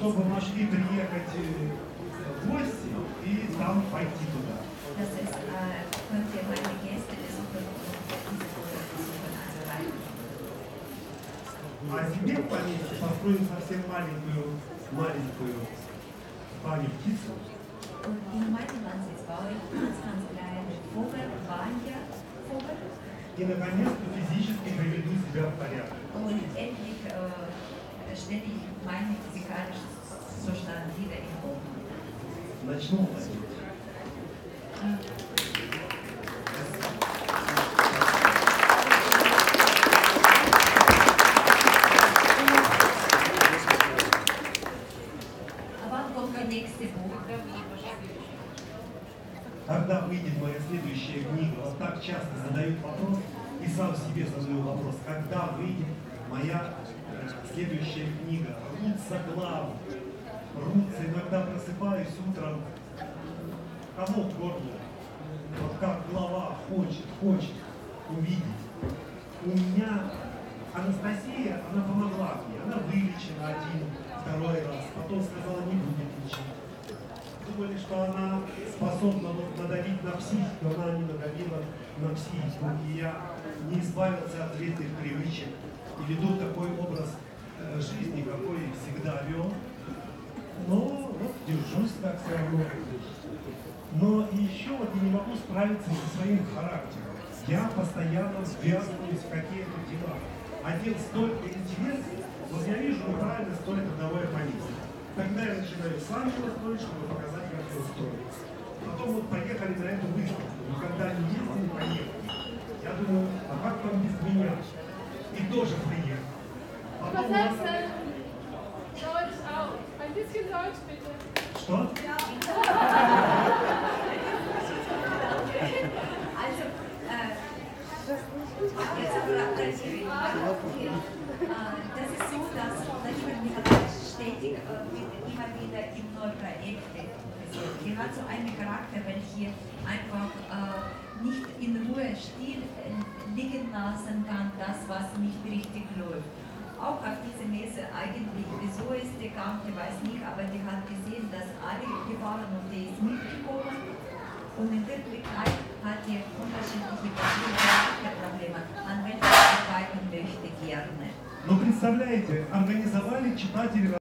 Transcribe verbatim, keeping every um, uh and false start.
чтобы могли приехать в гости и там пойти туда. Das ist, äh, könnt ihr meine Gäste besuchen und diese Wohnung besuchen, also rein. А себе в поместье построим совсем маленькую, маленькую баню-птицу. Und in meinem Landsitz baue ich ganz, ganz kleine Vogel, Banja, Vogel. И наконец-то физически приведу себя в порядок. Und endlich äh, stelle ich meinen physikalischen Zustand wieder in Ordnung. Начну ходить. Когда выйдет моя следующая книга, вот так часто задают вопрос, и сам себе задаю вопрос, когда выйдет моя э, следующая книга. Рвутся главы, рвутся, иногда просыпаюсь утром, комок в горле, вот как глава хочет, хочет увидеть. У меня Анастасия, она помогла мне, она вылечила один, второй раз, потом сказала, не будет лечить. Думали, что она способна вот надавить на психику, она не надавила на психику, и я не избавился от вредных привычек и веду такой образ э, жизни, какой всегда вел. Но вот держусь так все равно. Но еще вот я не могу справиться со своим характером. Я постоянно связываюсь в какие-то дела. Одел столько интересов, вот я вижу неправильно строить трудовое поместье. Тогда я начинаю сам его строить, чтобы показать, как его строить. Потом вот поехали на эту выставку. Никогда не ездили, поехали. Я думаю, а как там без меня? И тоже приехал. Потом у нас... Deutsch auch. Ein bisschen Deutsch, bitte. Что? Also, äh, jetzt approximativ. Das ist so, dass Vladimir Nikolaevich stetig äh, immer wieder in neue Projekte investiert. Er hat so einen Charakter, welcher einfach äh, nicht in Ruhe still äh, liegen lassen kann, das, was nicht richtig läuft. Auch auf diese Messe eigentlich, wieso ist die Kante, weiß nicht, aber die hat gesehen, dass alle gefahren und die ist mitgekommen. Und in Wirklichkeit hat die unterschiedliche Probleme, an welche arbeiten möchte gerne. Ну, представляете, организовали читатели